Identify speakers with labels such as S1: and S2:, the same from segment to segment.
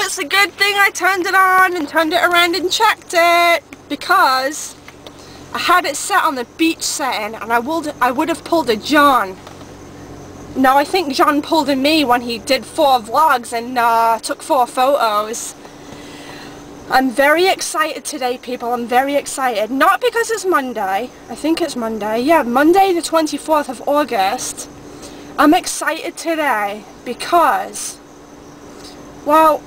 S1: it's a good thing I turned it on and turned it around and checked it, because I had it set on the beach setting and I would have pulled a John. No, I think John pulled a me when he did 4 vlogs and took 4 photos. I'm very excited today, people. I'm very excited. Not because it's Monday. I think it's Monday. Yeah, Monday the 24th of August. I'm excited today because, well,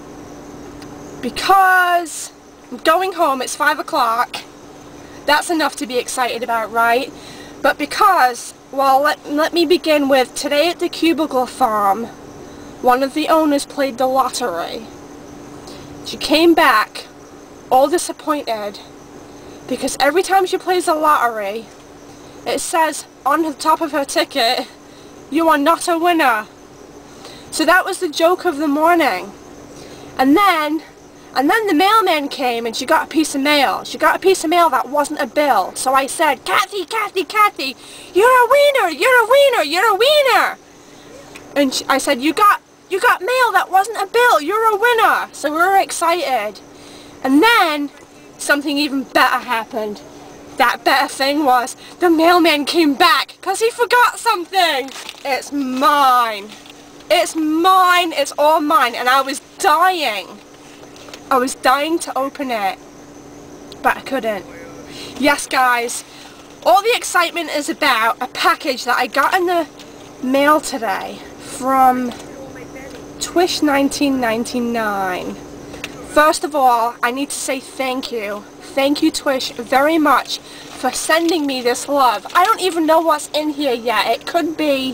S1: because I'm going home. It's 5 o'clock. That's enough to be excited about, right? But because, well, let me begin with, today at the Cubicle farm, one of the owners played the lottery. She came back all disappointed because every time she plays the lottery, it says on the top of her ticket, "You are not a winner." So that was the joke of the morning. And then the mailman came and she got a piece of mail. She got a piece of mail that wasn't a bill. So I said, "Kathy, Kathy, Kathy, you're a wiener, you're a wiener, you're a wiener." And I said, you got mail that wasn't a bill, you're a winner. So we were excited. And then something even better happened. That better thing was the mailman came back because he forgot something. It's mine. It's mine. It's all mine. And I was dying. I was dying to open it, but I couldn't. Yes, guys, all the excitement is about a package that I got in the mail today from TWISH 1999. First of all, I need to say thank you. Thank you, TWISH, very much for sending me this love. I don't even know what's in here yet. It could be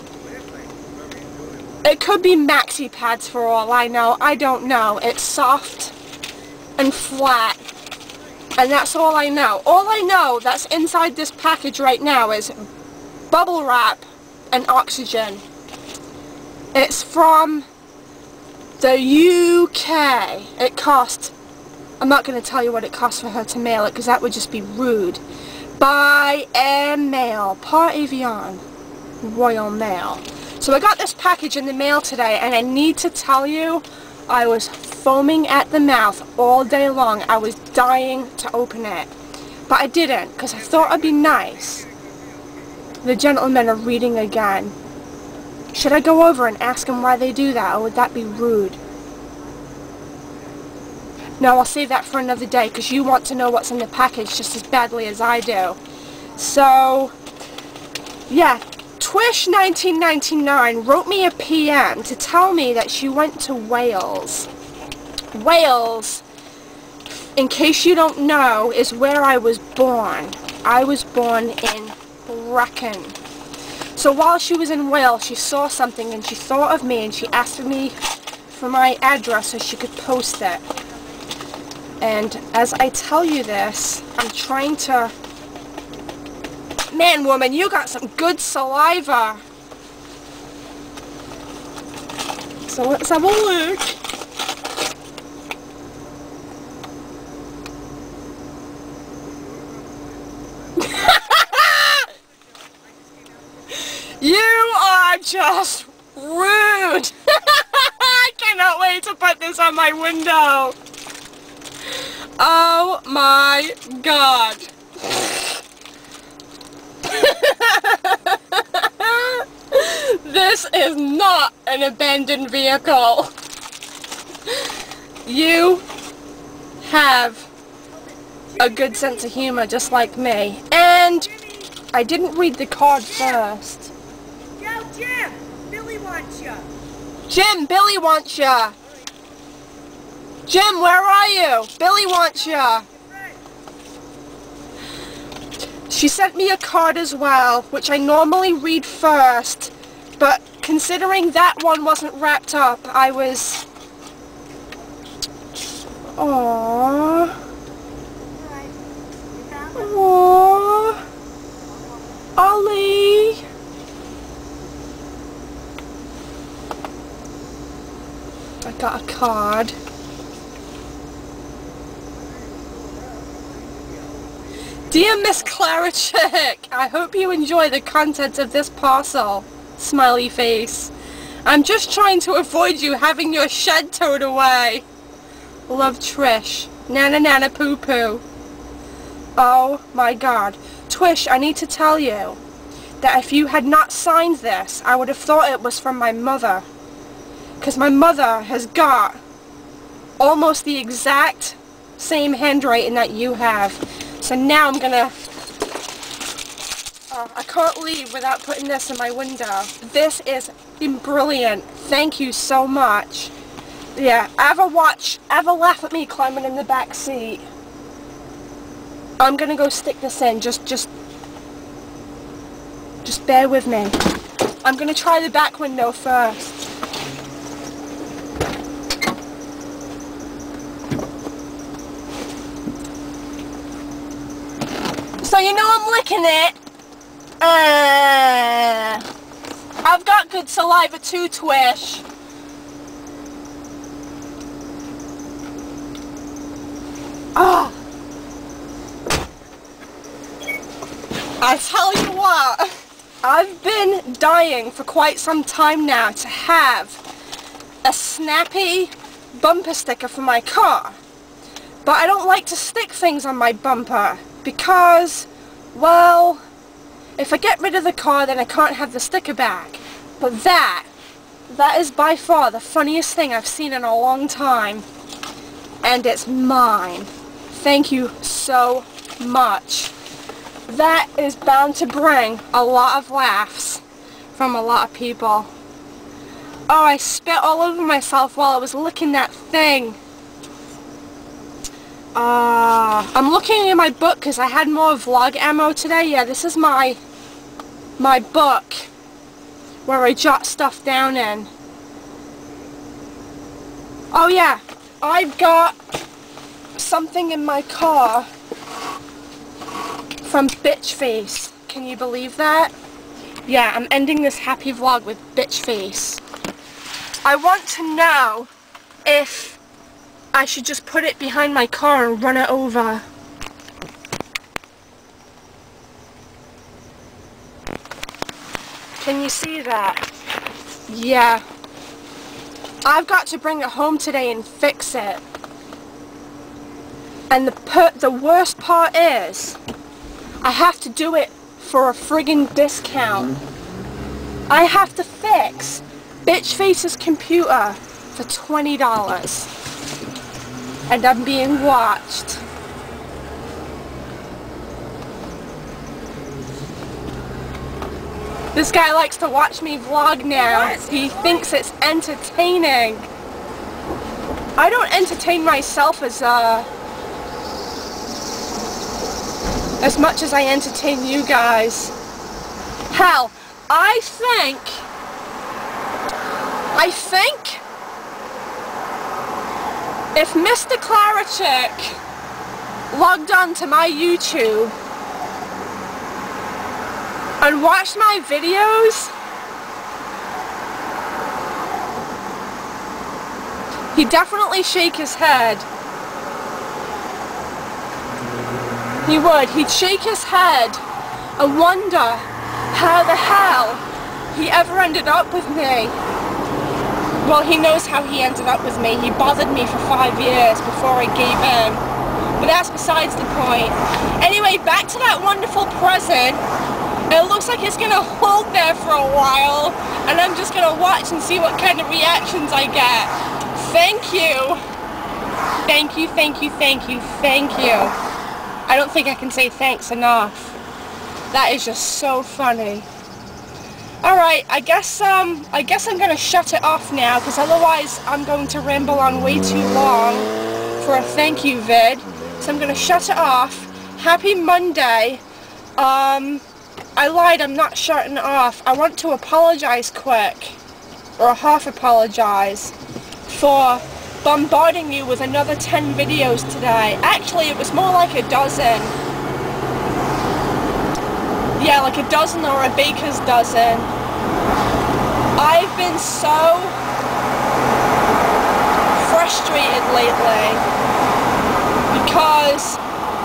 S1: maxi pads for all I know. I don't know. It's soft and flat, and that's all I know. All I know that's inside this package right now is bubble wrap and oxygen. It's from the UK. It cost, I'm not going to tell you what it cost for her to mail it because that would just be rude. By air mail, par avion, Royal Mail. So I got this package in the mail today, and I need to tell you, I was foaming at the mouth all day long. I was dying to open it, but I didn't because I thought it'd be nice. The gentlemen are reading again. Should I go over and ask them why they do that, or would that be rude? No, I'll save that for another day because you want to know what's in the package just as badly as I do. So, yeah, TWISH 1999 wrote me a PM to tell me that she went to Wales. Wales, in case you don't know, is where I was born. I was born in Brecon. So while she was in Wales, she saw something and she thought of me and she asked me for my address so she could post it. And as I tell you this, I'm trying to... Man, woman, you got some good saliva. So let's have a look. You are just rude. I cannot wait to put this on my window. Oh my God. This is not an abandoned vehicle. You have a good sense of humor just like me. And I didn't read the card first.
S2: Yo, Jim! Billy wants ya!
S1: Jim, Billy wants ya! Jim, where are you? Billy wants ya! She sent me a card as well, which I normally read first, but considering that one wasn't wrapped up, I was... Aww. Aww. Ollie. I got a card. Dear Miss Clara Chick, I hope you enjoy the contents of this parcel. Smiley face. I'm just trying to avoid you having your shed towed away. Love, Trish. Nana nana poo poo. Oh my god. Twish, I need to tell you that if you had not signed this, I would have thought it was from my mother. Because my mother has got almost the exact same handwriting that you have. So now I'm gonna... I can't leave without putting this in my window. This is brilliant. Thank you so much. Yeah, ever laugh at me climbing in the back seat? I'm gonna go stick this in. Just bear with me. I'm gonna try the back window first. So you know I'm licking it. I've got good saliva too, Twish. Oh. I tell you what, I've been dying for quite some time now to have a snappy bumper sticker for my car. But I don't like to stick things on my bumper because, well, if I get rid of the car then I can't have the sticker back. But that is by far the funniest thing I've seen in a long time. And it's mine. Thank you so much. That is bound to bring a lot of laughs from a lot of people. Oh, I spit all over myself while I was licking that thing. I'm looking in my book because I had more vlog ammo today. Yeah, this is my book where I jot stuff down in. Oh yeah, I've got something in my car from Bitch Face. Can you believe that? Yeah, I'm ending this happy vlog with Bitch Face. I want to know if I should just put it behind my car and run it over. Can you see that? Yeah. I've got to bring it home today and fix it. And the worst part is, I have to do it for a friggin' discount. I have to fix Bitch Face's computer for $20. And I'm being watched. This guy likes to watch me vlog now. He thinks it's entertaining. I don't entertain myself as much as I entertain you guys. Hell, I think if Mr. Klarachik logged on to my YouTube and watched my videos, he'd definitely shake his head. He would. He'd shake his head and wonder how the hell he ever ended up with me. Well, he knows how he ended up with me. He bothered me for 5 years before I gave in. But that's besides the point. Anyway, back to that wonderful present. It looks like it's going to hold there for a while. And I'm just going to watch and see what kind of reactions I get. Thank you. Thank you, thank you, thank you, thank you. I don't think I can say thanks enough. That is just so funny. Alright, I guess I'm gonna shut it off now, because otherwise I'm going to ramble on way too long for a thank you vid. So I'm gonna shut it off. Happy Monday. I lied, I'm not shutting it off. I want to apologize quick, or half apologize, for bombarding you with another 10 videos today. Actually, it was more like a dozen. Yeah, like a dozen or a baker's dozen. I've been so frustrated lately because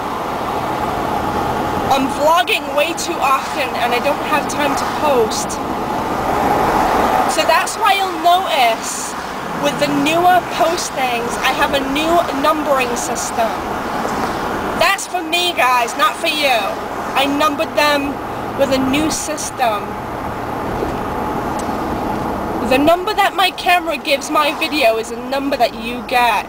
S1: I'm vlogging way too often and I don't have time to post. So that's why you'll notice with the newer postings, I have a new numbering system. That's for me, guys, not for you. I numbered them with a new system. The number that my camera gives my video is a number that you get.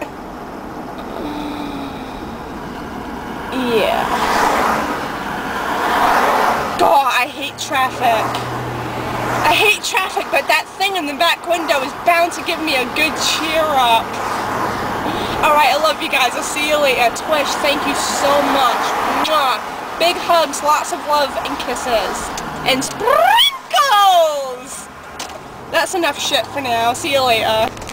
S1: Yeah. God, I hate traffic. I hate traffic, but that thing in the back window is bound to give me a good cheer up. Alright, I love you guys. I'll see you later. Twish, thank you so much. Mwah. Big hugs, lots of love and kisses. And sprinkles! That's enough shit for now. See you later.